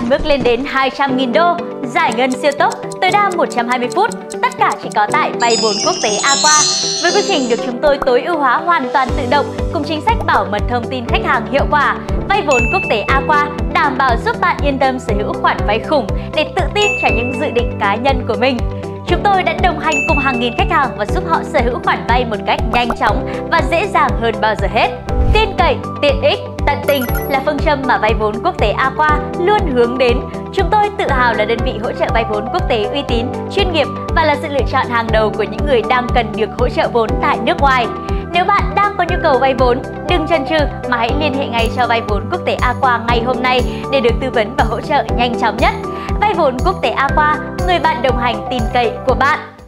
mức lên đến 200.000 đô, giải ngân siêu tốc, tối đa 120 phút, tất cả chỉ có tại vay vốn quốc tế Aqua. Với quy trình được chúng tôi tối ưu hóa hoàn toàn tự động cùng chính sách bảo mật thông tin khách hàng hiệu quả, vay vốn quốc tế Aqua đảm bảo giúp bạn yên tâm sở hữu khoản vay khủng để tự tin cho những dự định cá nhân của mình. Chúng tôi đã đồng hành cùng hàng nghìn khách hàng và giúp họ sở hữu khoản vay một cách nhanh chóng và dễ dàng hơn bao giờ hết. Tin cậy, tiện ích, tận tình là phương châm mà vay vốn quốc tế Aqua luôn hướng đến. Chúng tôi tự hào là đơn vị hỗ trợ vay vốn quốc tế uy tín, chuyên nghiệp và là sự lựa chọn hàng đầu của những người đang cần được hỗ trợ vốn tại nước ngoài. Nếu bạn đang có nhu cầu vay vốn, đừng chần chừ mà hãy liên hệ ngay cho vay vốn quốc tế Aqua ngay hôm nay để được tư vấn và hỗ trợ nhanh chóng nhất. Vay vốn quốc tế Aqua, người bạn đồng hành tin cậy của bạn.